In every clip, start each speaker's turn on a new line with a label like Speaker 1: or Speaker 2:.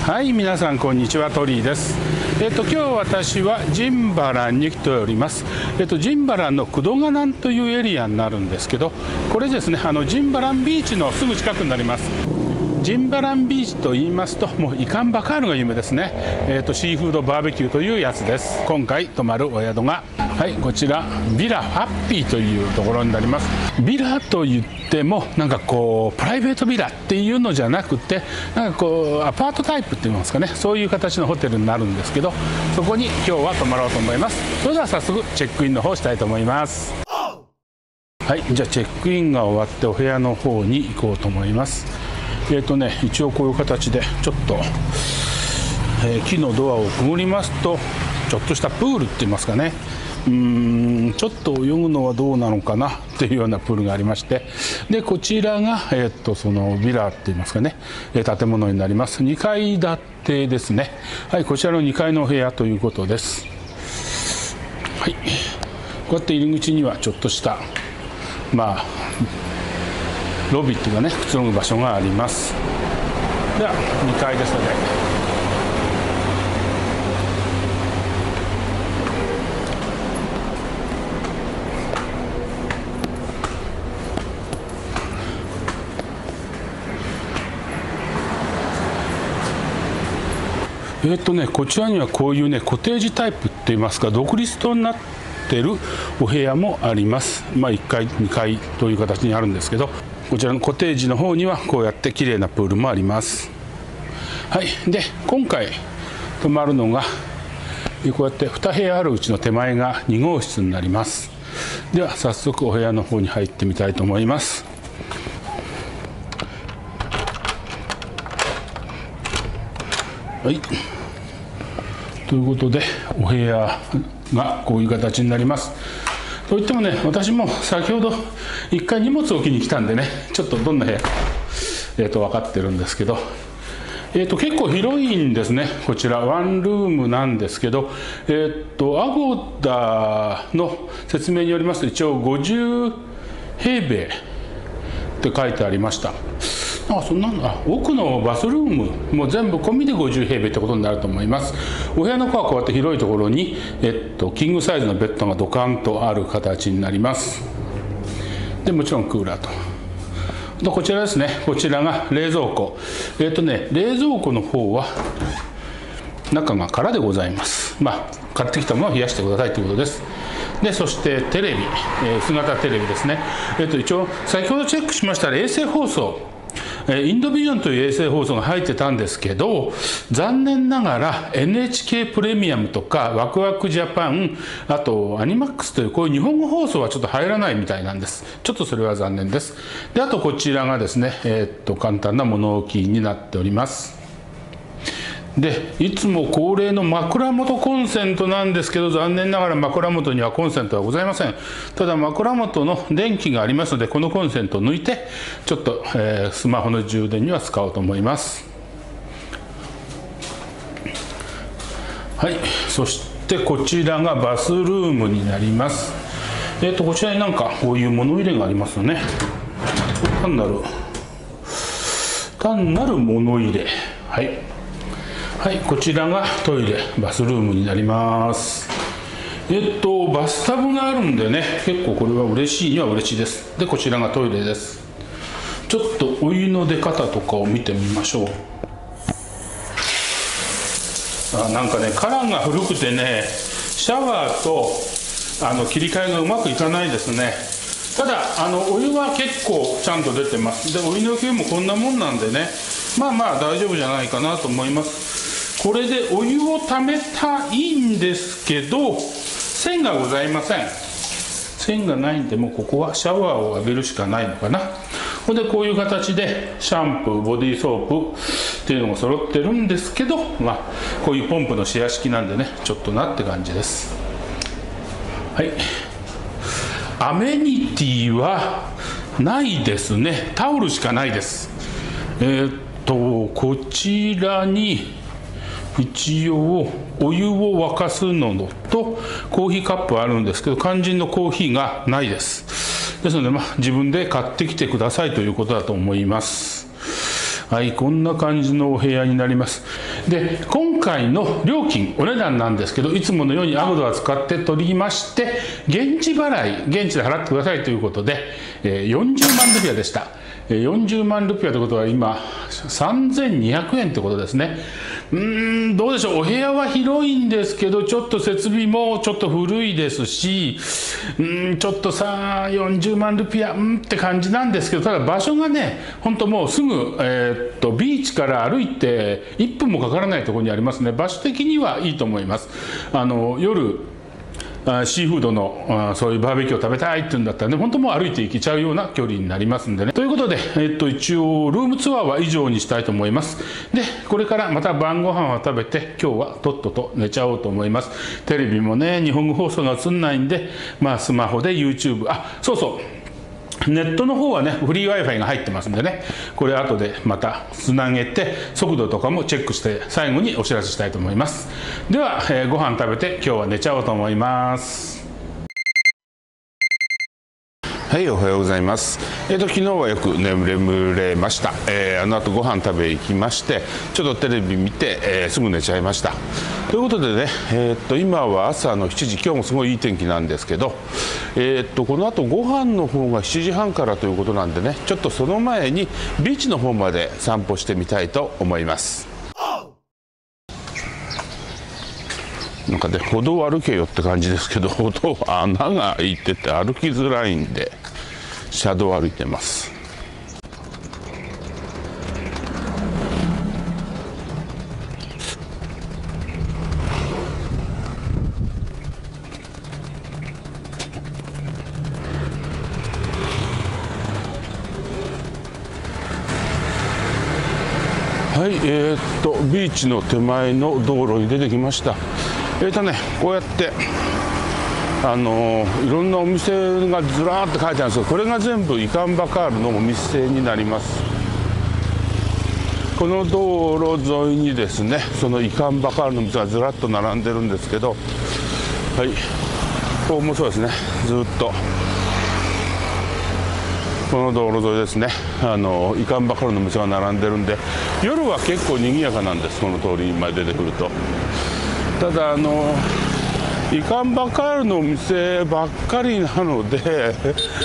Speaker 1: はい、皆さんこんにちは、トリーです。今日私はジンバランに来ております。ジンバランのクドガナンというエリアになるんですけど、これですね、ジンバランビーチのすぐ近くになります。ジンバランビーチと言いますと、もうイカンバカールが有名ですね。シーフードバーベキューというやつです。今回泊まるお宿が、はい、こちらビラハッピーというところになります。ビラと言ってもなんかこうプライベートビラっていうのじゃなくて、なんかこうアパートタイプっていうんですかね、そういう形のホテルになるんですけど、そこに今日は泊まろうと思います。それでは早速チェックインの方したいと思います。はい、じゃあチェックインが終わってお部屋の方に行こうと思います。一応こういう形でちょっと、木のドアをくぐりますとちょっとしたプールって言いますかね、ちょっと泳ぐのはどうなのかなっていうようなプールがありまして、でこちらが、そのビラって言いますかね、建物になります。2階建てですね。はい、こちらの2階のお部屋ということです。はい、こうやって入り口にはちょっとしたロビーっていうかね、くつろぐ場所があります。では2階ですので、こちらにはこういうねコテージタイプって言いますか、独立棟になってるお部屋もあります。1階2階という形にあるんですけど、こちらのコテージの方にはこうやって綺麗なプールもあります。はい、で今回泊まるのがこうやって2部屋あるうちの手前が2号室になります。では早速お部屋の方に入ってみたいと思います。はい、ということでお部屋がこういう形になります。といってもね、私も先ほど一回荷物を置きに来たんでね、ちょっとどんな部屋か、分かってるんですけど、結構広いんですね。こちらワンルームなんですけど、アゴダの説明によりますと一応50平米って書いてありました。そんなの奥のバスルームも全部込みで50平米ってことになると思います。お部屋の方はこうやって広いところに、キングサイズのベッドがドカンとある形になります。でもちろんクーラーとこちらですね。こちらが冷蔵庫。冷蔵庫の方は中が空でございます。買ってきたものを冷やしてくださいということです。でそしてテレビ、薄型テレビですね。一応先ほどチェックしましたら衛星放送、インドビジョンという衛星放送が入ってたんですけど、残念ながら NHK プレミアムとかワクワクジャパン、あとアニマックスというこういう日本語放送はちょっと入らないみたいなんです。ちょっとそれは残念です。であとこちらがですね、簡単な物置になっております。でいつも恒例の枕元コンセントなんですけど、残念ながら枕元にはコンセントはございません。ただ枕元の電気がありますので、このコンセントを抜いてちょっと、スマホの充電には使おうと思います。はい、そしてこちらがバスルームになります。こちらになんかこういう物入れがありますよね。単なる物入れ。はい、こちらがトイレバスルームになります。バスタブがあるんでね、結構これは嬉しいには嬉しいです。でこちらがトイレです。ちょっとお湯の出方とかを見てみましょう。なんかねカラーが古くてね、シャワーと切り替えがうまくいかないですね。ただお湯は結構ちゃんと出てます。でお湯の勢いもこんなもんなんでね、大丈夫じゃないかなと思います。これでお湯をためたいんですけど、線がございません。線がないんで、もうここはシャワーを浴びるしかないのかな。これでこういう形でシャンプー、ボディーソープっていうのが揃ってるんですけど、こういうポンプのシェア式なんでね、ちょっとなって感じです。はい、アメニティはないですね。タオルしかないです。こちらに一応お湯を沸かすのとコーヒーカップあるんですけど、肝心のコーヒーがないです。ですので、自分で買ってきてくださいということだと思います。 はい、こんな感じのお部屋になります。で、今回の料金、お値段なんですけど、いつものようにアゴダを使って取りまして、現地払い、現地で払ってくださいということで、40万ルピアでした。40万ルピアということは今、3200円ってことですね。どうでしょう、お部屋は広いんですけど、ちょっと設備もちょっと古いですし、ちょっとさ、40万ルピア、って感じなんですけど、ただ場所がね、本当もうすぐ、ビーチから歩いて1分もかからないところにありますね。場所的にはいいと思います。夜、シーフードのそういうバーベキューを食べたいっていうんだったらね、本当もう歩いて行けちゃうような距離になりますんでね。ということで、一応ルームツアーは以上にしたいと思います。で、これからまた晩ご飯を食べて、今日はとっとと寝ちゃおうと思います。テレビもね、日本語放送が映んないんで、スマホで YouTube、そうそう。ネットの方はね、フリー Wi-Fi が入ってますんでね、これ後でまたつなげて、速度とかもチェックして、最後にお知らせしたいと思います。では、ご飯食べて今日は寝ちゃおうと思います。はい、おはようございます。昨日はよく眠れました。あの後ご飯食べ行きまして、ちょっとテレビ見て、すぐ寝ちゃいました。ということでね、今は朝の7時、今日もすごいいい天気なんですけど、この後ご飯の方が7時半からということなんでね、ちょっとその前にビーチの方まで散歩してみたいと思います。なんかね、歩道を歩けよって感じですけど、歩道は穴が開いてて歩きづらいんで、車道を歩いてます。はい、ビーチの手前の道路に出てきました。こうやっていろんなお店がずらーって書いてあるんですけど、これが全部イカンバカールのお店になります。この道路沿いにですね、そのイカンバカールの店がずらっと並んでるんですけど、はい、ここもそうですね、ずっとこの道路沿いですね、イカンバカールの店が並んでるんで、夜は結構賑やかなんです。この通りまで出てくると。ただイカンバカールのお店ばっかりなので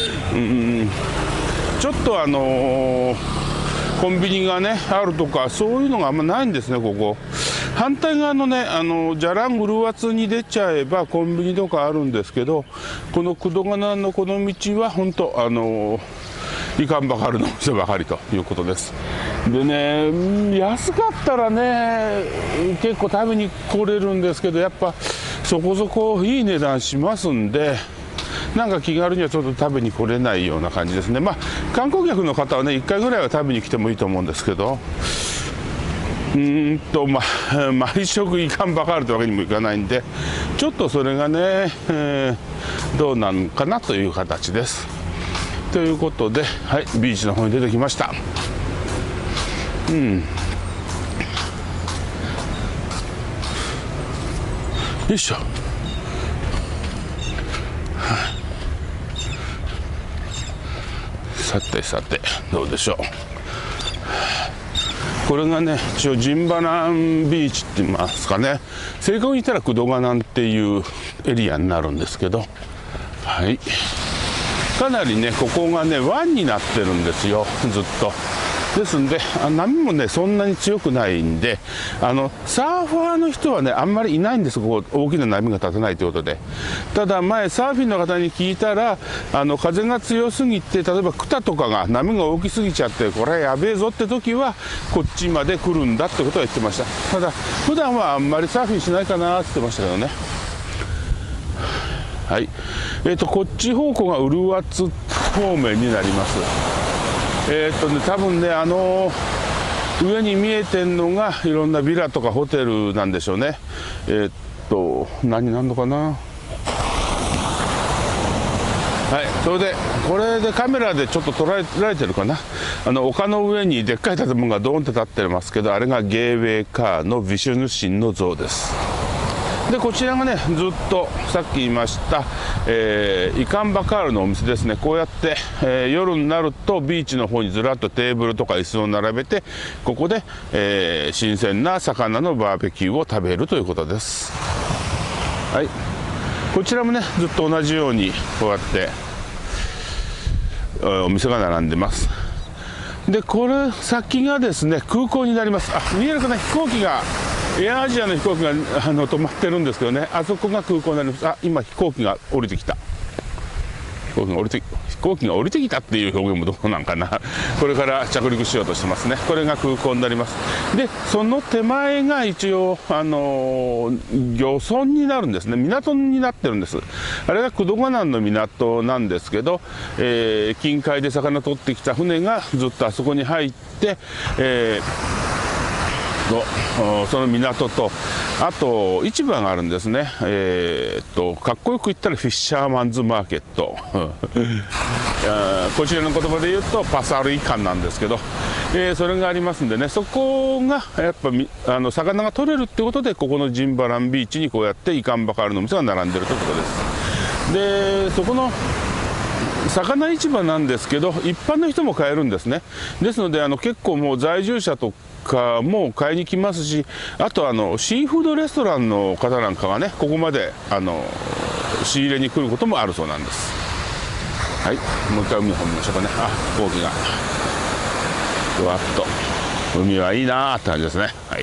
Speaker 1: ちょっとコンビニがねあるとかそういうのがあんまないんですね。ここ反対側のねジャラングルワツに出ちゃえばコンビニとかあるんですけど、このクドガナのこの道は本当イカンバカールのお店ばかりということです。でね、安かったらね結構食べに来れるんですけど、やっぱそこそこいい値段しますんで、なんか気軽にはちょっと食べに来れないような感じですね。観光客の方はね1回ぐらいは食べに来てもいいと思うんですけど、毎食イカンバカールってわけにもいかないんで、ちょっとそれがね、どうなのかなという形です。ということで、はい、ビーチの方に出てきました。よいしょ。さてさてどうでしょう。これがね一応ジンバナンビーチって言いますかね、正確に言ったらクドガナンっていうエリアになるんですけど、はい、かなりねここがね湾になってるんですよ、ずっと。ですんで波もねそんなに強くないんで、サーファーの人はねあんまりいないんです。ここ大きな波が立たないということで。ただ前サーフィンの方に聞いたら風が強すぎて、例えばクタとかが波が大きすぎちゃってこれやべえぞって時はこっちまで来るんだってことは言ってました。ただ普段はあんまりサーフィンしないかなって言ってましたけどね。はい、こっち方向がウルワッツ方面になります。多分ね上に見えてるのがいろんなビラとかホテルなんでしょうね。何になるのかな。はい、それでこれでカメラでちょっと捉えられてるかな。丘の上にでっかい建物がドーンって立ってますけど、あれがゲーウェイカーのヴィシュヌ神の像です。 でこちらがねずっとさっき言いました、イカンバカールのお店ですね。こうやって、夜になるとビーチの方にずらっとテーブルとか椅子を並べて、ここで、新鮮な魚のバーベキューを食べるということです。はい、こちらもねずっと同じようにこうやってお店が並んでます。でこれ先がですね空港になります。見えるかな、飛行機がエアアジアの飛行機が止まってるんですけどね、あそこが空港になります。今飛行機が降りてきた。飛行機が降りてきたっていう表現もどうなんかな。これから着陸しようとしてますね。これが空港になります。でその手前が一応漁村になるんですね。港になってるんです。あれがクドガナンの港なんですけど、近海で魚取ってきた船がずっとあそこに入って、その港とあと市場があるんですね。かっこよく言ったらフィッシャーマンズマーケットこちらの言葉で言うとパサルイカンなんですけど、それがありますんでね、そこがやっぱ魚が取れるってことで、ここのジンバランビーチにこうやってイカンバカールのお店が並んでるということです。でそこの魚市場なんですけど、一般の人も買えるんですね。ですので結構もう在住者とかも買いに来ますし、あとシーフードレストランの方なんかがね、ここまで仕入れに来ることもあるそうなんです。はい、もう一回海の方見ましょうかね。飛行機がふわっと、海はいいなーって感じですね。はい、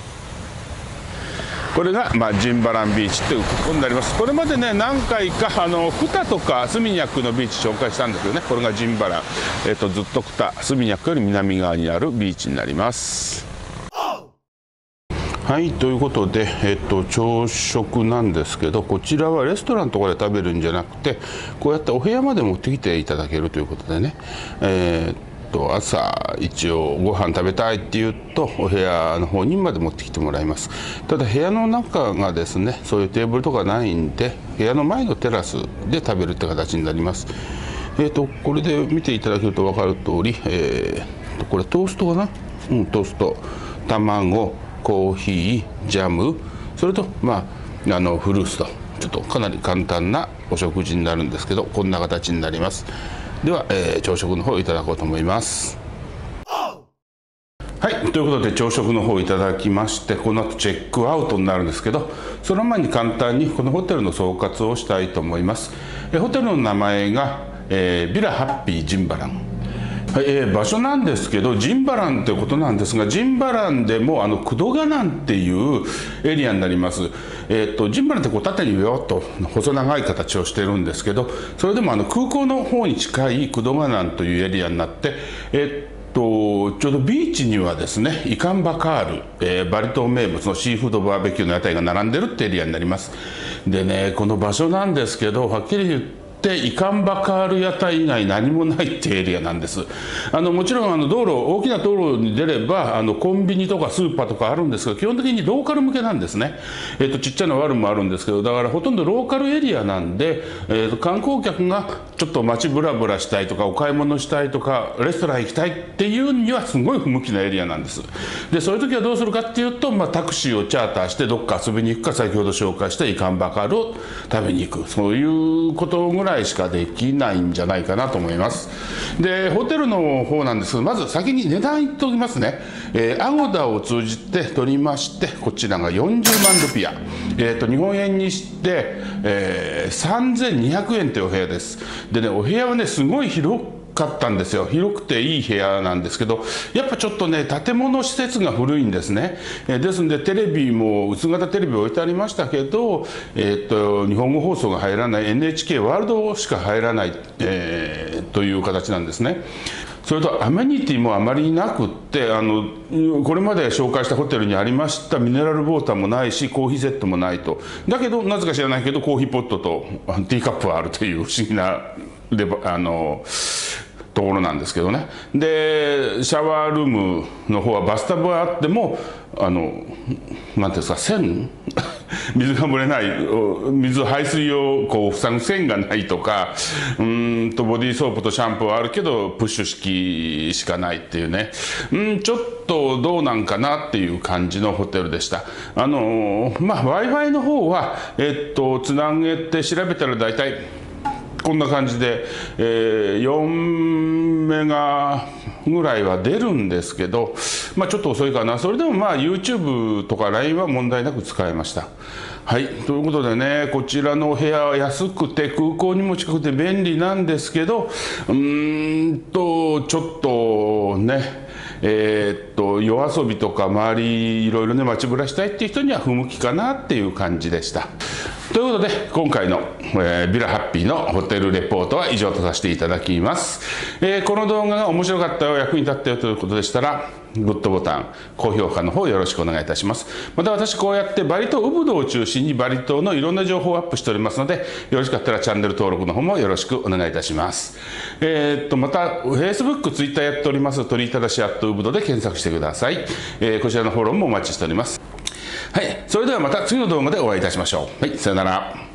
Speaker 1: これが、ジンバランビーチっていうことになります。これまでね何回かクタとかスミニャックのビーチ紹介したんですけどね、これがジンバラン、ずっとクタスミニャックより南側にあるビーチになります。はい、ということで、朝食なんですけど、こちらはレストランとかで食べるんじゃなくて、こうやってお部屋まで持ってきていただけるということでね、朝一応ご飯食べたいって言うとお部屋の方にまで持ってきてもらいます。ただ部屋の中がですね、そういうテーブルとかないんで、部屋の前のテラスで食べるって形になります。これで見ていただけると分かる通り、これトーストかな、トースト、卵、コーヒー、ジャム、それとフルーツと、ちょっとかなり簡単なお食事になるんですけど、こんな形になります。では、朝食の方をいただこうと思います。はい、ということで朝食の方をいただきまして、この後チェックアウトになるんですけど、その前に簡単にこのホテルの総括をしたいと思います。ホテルの名前が、ビラハッピージンバラン。はい、場所なんですけどジンバランということなんですが、ジンバランでもクドガナンっていうエリアになります。ジンバランってこう縦にビョッと細長い形をしてるんですけど、それでも空港の方に近いクドガナンというエリアになって、ちょうどビーチにはですね、イカンバカール、バリ島名物のシーフードバーベキューの屋台が並んでるってエリアになります。でね、この場所なんですけど、はっきり言ってイカンバカール屋台以外何もないってエリアなんです。もちろん大きな道路に出ればコンビニとかスーパーとかあるんですけど、基本的にローカル向けなんですね。ちっちゃなワルもあるんですけど、だからほとんどローカルエリアなんで、観光客がちょっと街ブラブラしたいとかお買い物したいとかレストラン行きたいっていうにはすごい不向きなエリアなんです。でそういう時はどうするかっていうと、タクシーをチャーターしてどっか遊びに行くか、先ほど紹介したイカンバカールを食べに行く、そういうことぐらいしかできないんじゃないかなと思います。でホテルの方なんですけど、まず先に値段言っておきますね。アゴダを通じて取りまして、こちらが40万ルピア、日本円にして、3200円というお部屋です。でね、お部屋はねすごい広かったんですよ。広くていい部屋なんですけど、やっぱちょっとね建物施設が古いんですね。ですんでテレビも薄型テレビ置いてありましたけど、日本語放送が入らない NHK ワールドしか入らない、という形なんですね。それとアメニティもあまりなくって、これまで紹介したホテルにありましたミネラルウォーターもないし、コーヒーセットもないと。だけどなぜか知らないけどコーヒーポットとティーカップはあるという不思議なところなんですけどね。でシャワールームの方はバスタブがあってもなんていうんですか、線水が漏れない、排水をこう塞ぐ線がないとか、ボディーソープとシャンプーはあるけどプッシュ式しかないっていうね、ちょっとどうなんかなっていう感じのホテルでした。Wi-Fi の方はつなげて調べたら大体こんな感じで、4メガぐらいは出るんですけど、ちょっと遅いかな。それでもYouTube とか LINE は問題なく使えました。はい、ということでね、こちらのお部屋は安くて空港にも近くて便利なんですけど、ちょっとね、夜遊びとか周りいろいろね街ぶらしたいっていう人には不向きかなっていう感じでした。ということで今回の、ビラハッピーのホテルレポートは以上とさせていただきます。この動画が面白かったよ、役に立ったよということでしたらグッドボタン、高評価の方よろしくお願いいたします。また私こうやってバリ島ウブドを中心にバリ島のいろんな情報をアップしておりますので、よろしかったらチャンネル登録の方もよろしくお願いいたします。また Facebook、Twitter やっております。鳥居正ウブドで検索してください。こちらのフォローもお待ちしております。はい、それではまた次の動画でお会いいたしましょう。はい、さよなら。